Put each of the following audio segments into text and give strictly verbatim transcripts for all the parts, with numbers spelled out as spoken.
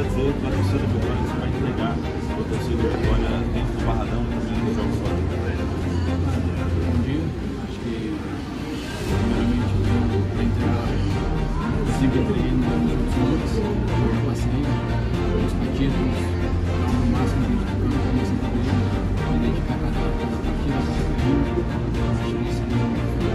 dizer para a torcida do Vitória que você vai entregar a torcida do Vitória dentro do Barradão e também nos jogos fora? Bom dia, acho que primeiramente eu vou entregar sempre entreguei nos outros jogos, eu passei os partidos, dar o máximo dentro do campo, como eu sempre falei, me dedicar a cada partida, cada treino, acho que isso é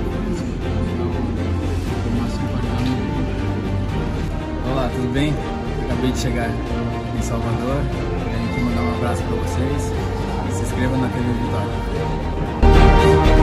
o máximo para cada um. Olá, tudo bem? Acabei de chegar em Salvador, quero aqui mandar um abraço para vocês e se inscreva na T V Vitória.